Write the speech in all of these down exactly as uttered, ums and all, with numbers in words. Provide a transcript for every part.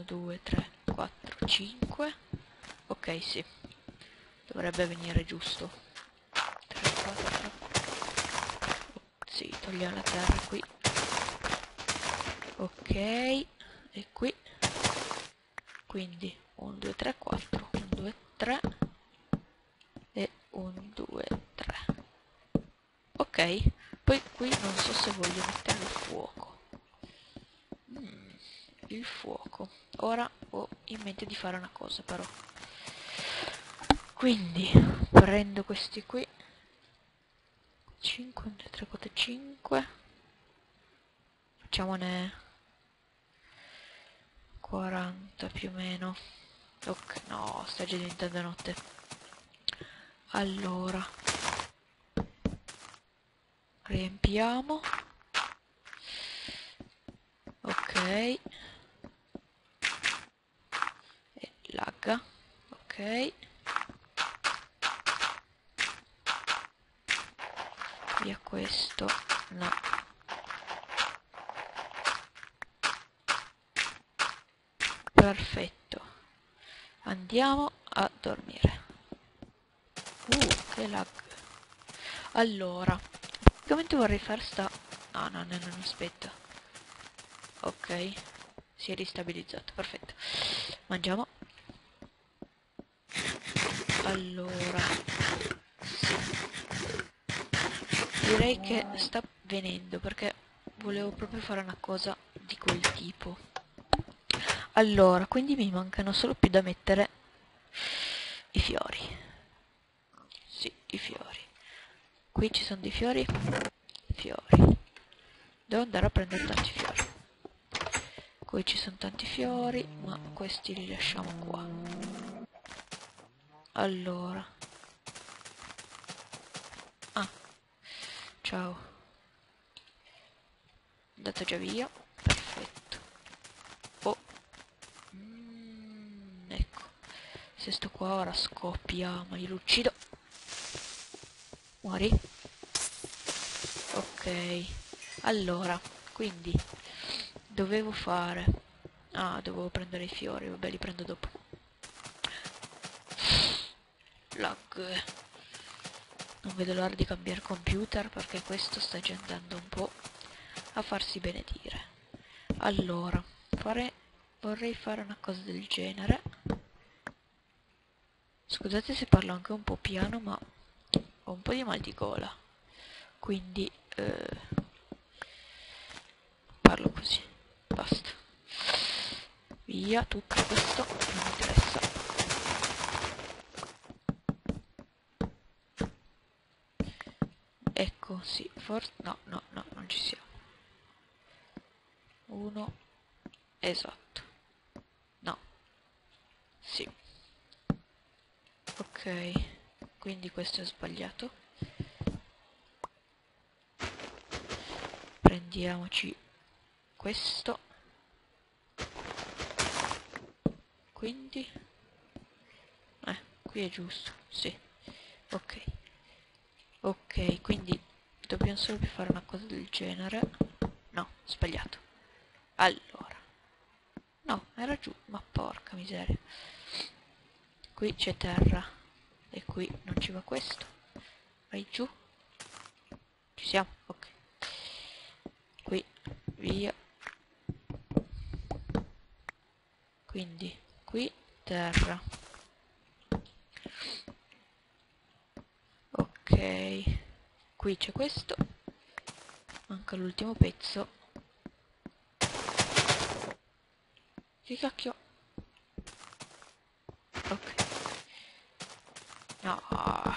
due, tre, quattro, cinque. Ok, sì. Dovrebbe venire giusto. tre, quattro. Oh, sì, togliamo la terra qui. Ok. E qui. Quindi uno, due, tre, quattro. uno, due, tre. E uno, due, tre. Ok. Poi qui non so se voglio mettere il fuoco. Mm, il fuoco. Ora ho in mente di fare una cosa però. Quindi prendo questi qui. cinque, tre, quattro, cinque. Facciamone quaranta più o meno. Ok, no, sta già diventando notte. Allora. Riempiamo. Ok. E lagga. Ok. Via questo. No. Perfetto. Andiamo a dormire. Uh, che lag. Allora. Praticamente vorrei fare sta... No, no, no, no, aspetta. Ok. Si è ristabilizzato. Perfetto. Mangiamo. Allora. Sì. Direi che sta venendo perché volevo proprio fare una cosa di quel tipo. Allora, quindi mi mancano solo più da mettere i fiori. Sì, i fiori. Qui ci sono dei fiori. Fiori. Devo andare a prendere tanti fiori. Qui ci sono tanti fiori, ma questi li lasciamo qua. Allora. Ah. Ciao. Andato già via. Perfetto. Oh. Mm, ecco. Se sto qua ora scoppia, ma io lo uccido. Muori. Ok. Allora, quindi dovevo fare... Ah, dovevo prendere i fiori, vabbè, li prendo dopo. Lag. Non vedo l'ora di cambiare computer perché questo sta già andando un po' a farsi benedire. Allora, fare... vorrei fare una cosa del genere. Scusate se parlo anche un po' piano, ma ho un po' di mal di gola. Quindi eh, parlo così. Basta. Via tutto questo, non mi interessa. Ecco, sì, forse... No, no, no, non ci siamo. Uno. Esatto. No. Sì. Ok. Quindi questo è sbagliato. Prendiamoci questo. Quindi... Eh, qui è giusto. Sì. Ok. Ok, quindi dobbiamo solo più fare una cosa del genere. No, sbagliato. Allora. No, era giù. Ma porca miseria. Qui c'è terra. E qui non ci va questo. Vai giù. Ci siamo? Ok. Qui, via. Quindi, qui, terra. Ok. Qui c'è questo. Manca l'ultimo pezzo. Che cacchio? Ok. No.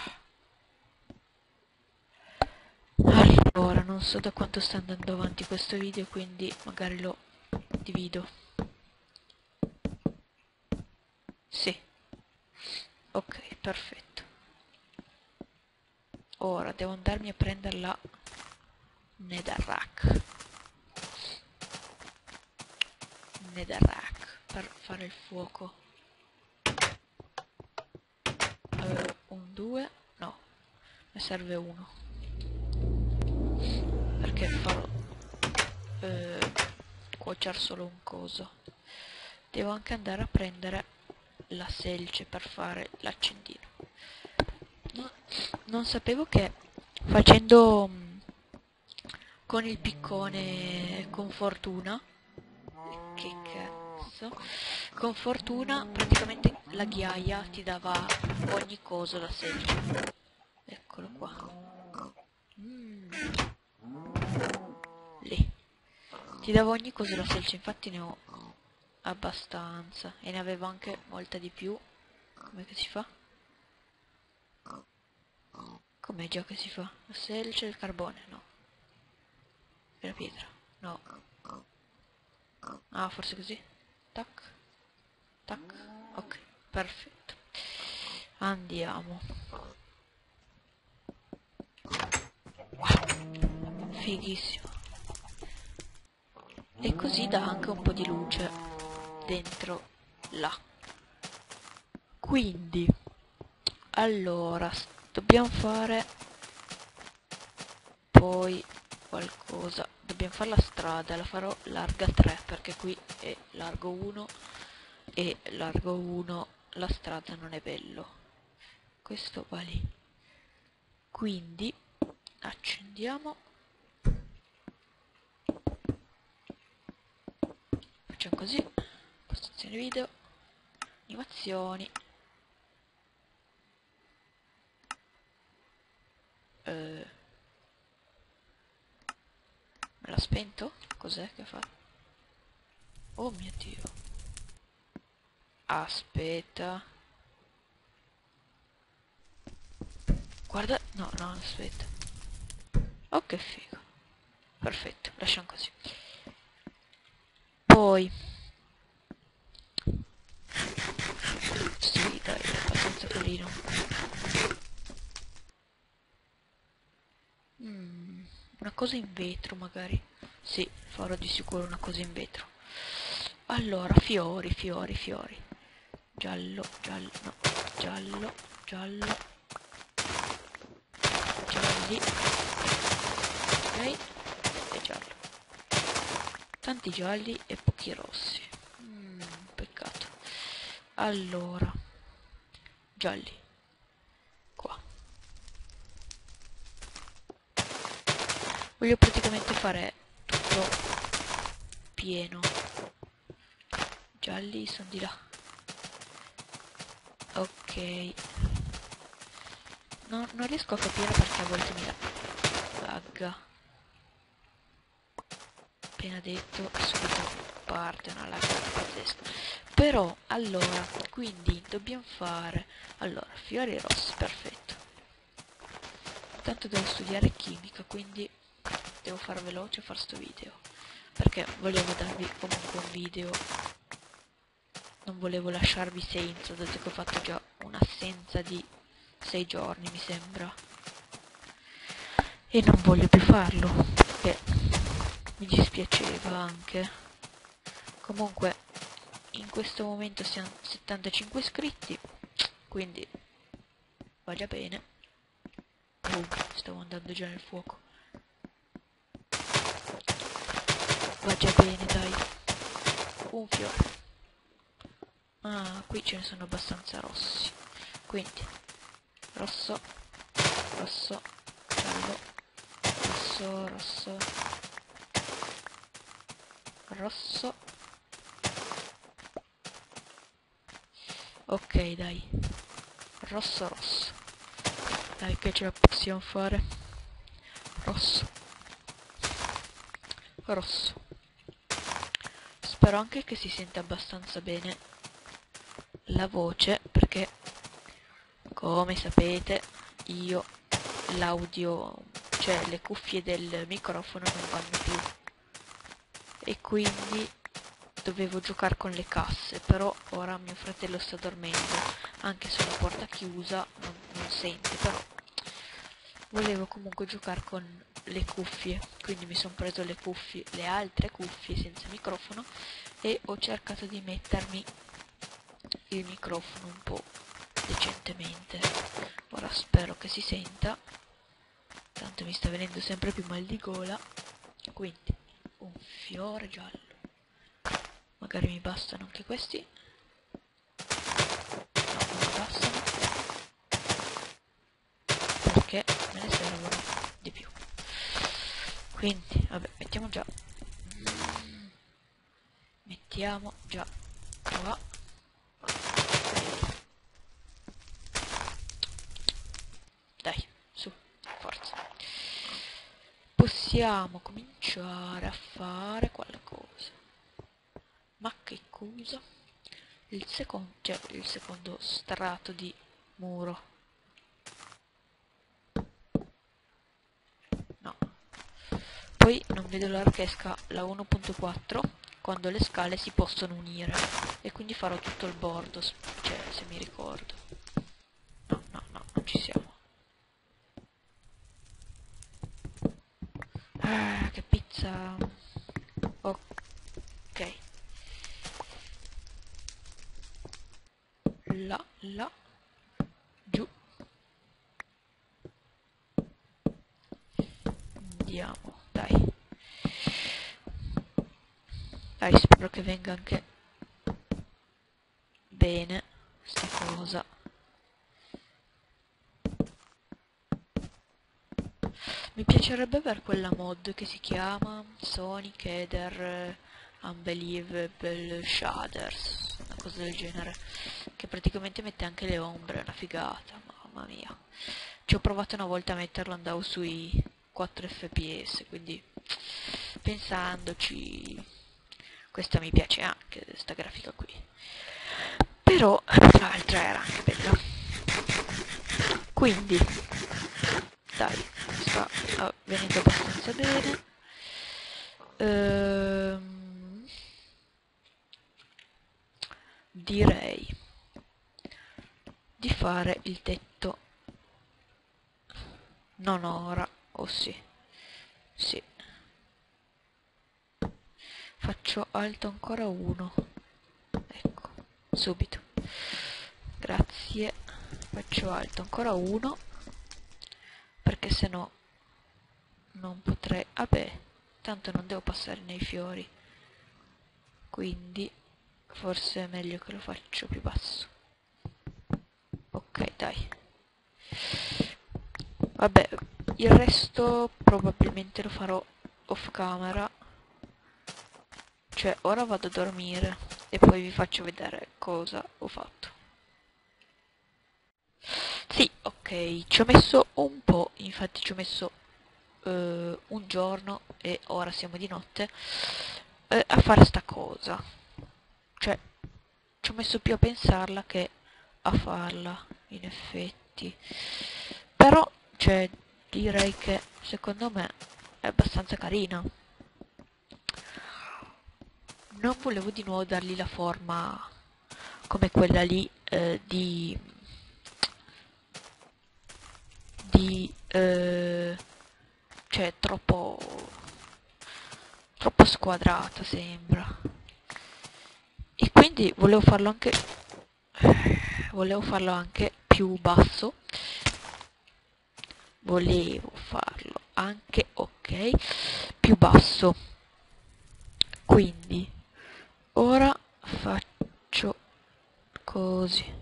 Allora, non so da quanto sta andando avanti questo video, quindi magari lo divido. Sì. Ok, perfetto. Ora devo andarmi a prendere la Netherrack. Netherrack per fare il fuoco. Uh, un, due, no, ne serve uno. Perché farò uh, cuocere solo un coso. devo anche andare a prendere la selce per fare l'accendino. No, non sapevo che facendo mh, con il piccone con fortuna, che cazzo, con fortuna praticamente la ghiaia ti dava ogni cosa da selce. Eccolo qua. Mm. Lì. Ti dava ogni cosa da selce, infatti ne ho abbastanza. E ne avevo anche molta di più. Com'è che si fa? Com'è già che si fa? La selce e il carbone? No. E la pietra? No. Ah, forse così? Tac. Tac. Ok, perfetto. Andiamo. Fighissimo. E così dà anche un po' di luce dentro là. Quindi, allora, dobbiamo fare poi qualcosa. Dobbiamo fare la strada, la farò larga tre, perché qui è largo uno e largo uno la strada non è bello. Questo va lì. Quindi, accendiamo. Facciamo così, postazione video, animazioni, eh, me l'ha spento? Cos'è che fa? Oh mio Dio, aspetta, guarda, no, no, aspetta, oh che figo, perfetto, lasciamo così. Poi, sì dai, è abbastanza carino. Mm, una cosa in vetro magari. Sì, farò di sicuro una cosa in vetro. Allora, fiori, fiori, fiori. Giallo, giallo, no, giallo, giallo, gialli. Ok, e giallo. Tanti gialli e pochi rossi. Mm, peccato. Allora, gialli. Qua. Voglio praticamente fare tutto pieno. Gialli sono di là. Ok. No, non riesco a capire perché a volte mi lagga. Appena detto, subito parte una laggata pazzesca. Però, allora, quindi dobbiamo fare... Allora, fiori rossi, perfetto. Tanto devo studiare chimica, quindi devo far veloce fare sto video. Perché volevo darvi comunque un video. Non volevo lasciarvi senza, dato che ho fatto già un'assenza di sei giorni, mi sembra. E non voglio più farlo, perché mi dispiaceva anche. Comunque, in questo momento siamo settantacinque iscritti, quindi va già bene. Oh, stavo andando già nel fuoco. Va già bene, dai. Un fiore. Ah, qui ce ne sono abbastanza rossi. Quindi, rosso, rosso, giallo, rosso, rosso, rosso. Ok, dai. Rosso, rosso. Dai che ce la possiamo fare. Rosso. Rosso. Spero anche che si senta abbastanza bene la voce, perché come sapete io l'audio, cioè le cuffie del microfono non vanno più e quindi dovevo giocare con le casse, però ora mio fratello sta dormendo, anche se la porta chiusa non, non sente, però volevo comunque giocare con le cuffie, quindi mi sono preso le cuffie, le altre cuffie senza microfono e ho cercato di mettermi il microfono un po' decentemente. Ora spero che si senta, tanto mi sta venendo sempre più mal di gola. Quindi un fiore giallo, ma magari mi bastano anche questi. No, non mi bastano, perché me ne servono di più. Quindi, vabbè, mettiamo già mettiamo già qua. Dai, su, forza. Possiamo cominciare a fare qualcosa. Ma che cosa? Il secondo, cioè il secondo strato di muro. No. Poi non vedo l'ora che esca la uno punto quattro quando le scale si possono unire. E quindi farò tutto il bordo, cioè se mi ricordo. No, no, no, non ci siamo. Ah, che pizza. Ok. Là, là. Giù. Andiamo, dai. Dai, spero che venga anche bene sta cosa. Mi piacerebbe avere quella mod che si chiama Sonic Eder Unbelievable Shaders, una cosa del genere, che praticamente mette anche le ombre, è una figata, mamma mia. Ci ho provato una volta a metterlo, andavo sui quattro F P S, quindi pensandoci, questa mi piace anche, questa grafica qui. Però l'altra era anche bella. Quindi, dai, sta uh, venendo abbastanza bene. Ehm, direi di fare il tetto non ora, o oh sì, sì. Faccio alto ancora uno, ecco, subito. Grazie, faccio alto ancora uno, perché se no non potrei, vabbè, tanto non devo passare nei fiori, quindi forse è meglio che lo faccio più basso. Ok, dai. Vabbè, il resto probabilmente lo farò off camera, cioè ora vado a dormire e poi vi faccio vedere cosa ho fatto. Sì, ok, ci ho messo un po', infatti ci ho messo uh, un giorno e ora siamo di notte uh, a fare sta cosa. Cioè, ci ho messo più a pensarla che a farla, in effetti. Però, cioè, direi che secondo me è abbastanza carina. Non volevo di nuovo dargli la forma come quella lì eh, di di eh, cioè troppo troppo squadrata sembra, e quindi volevo farlo anche volevo farlo anche più basso, volevo farlo anche ok più basso, quindi ora faccio così.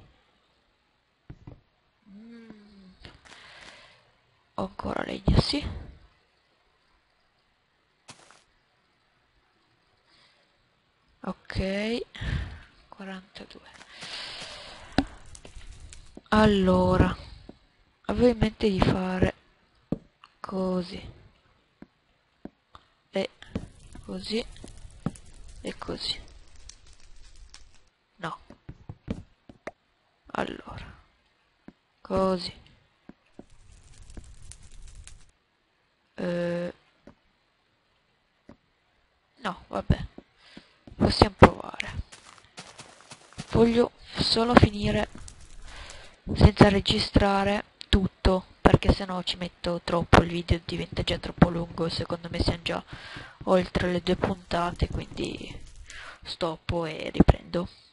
mm. Ho ancora legna, sì. Ok, quarantadue. Allora, avevo in mente di fare così e così e così. No. Allora, così. Eh, no, vabbè. Possiamo provare. Voglio solo finire senza registrare tutto, perché sennò ci metto troppo, il video diventa già troppo lungo, secondo me siamo già oltre le due puntate, quindi stoppo e riprendo.